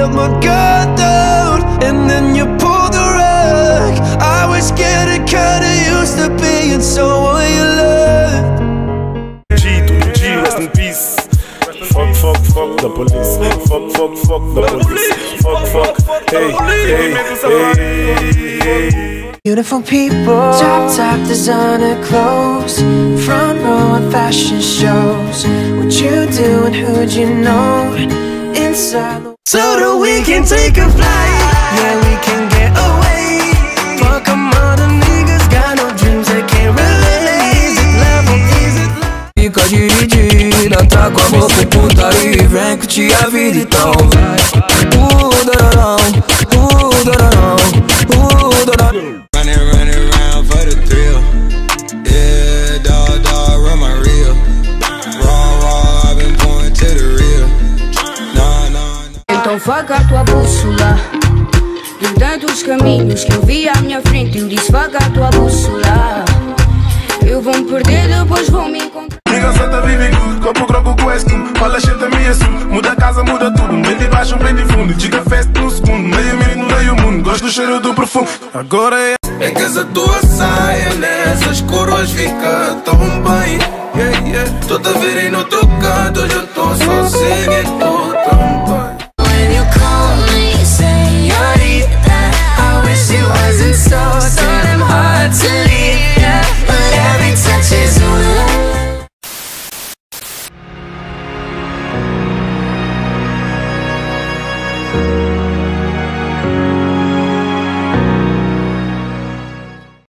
let my guard down, and then you pulled the rug. I was getting kinda used to being someone you loved. G, rest in peace. Fuck the police. Fuck the police. Fuck, hey. Beautiful people, top designer clothes, front row at fashion shows. What you do and who'd you know? Inside, so that we can take a flight. Yeah, we can get away. Fuck 'em, all the niggas got no dreams, they can't relate. Is it love or is it love? Fica dividida, tá com a boca putaria, vem curtir a vida então vai. Dararão, dararão, dararão. Running around for the thrill. Yeah, dog, run my reel. Raw, I've been going to the real. Nah. Então vaga a tua bússola. De tantos caminhos que eu vi à minha frente, eu disse vaga a tua bússola. Eu vou me perder, depois vou me encontrar. Nigga senta vive good, copo croco com este. Fala shit a minha sul, muda a casa, muda tudo. Bem de baixo, bem de fundo, diga festa no segundo. Meio menino, meio mundo, gosto do cheiro do perfume. Agora é que essa tua saia nessas coroas fica tão bem. Tô a ver em outro canto, hoje eu tô sozinho.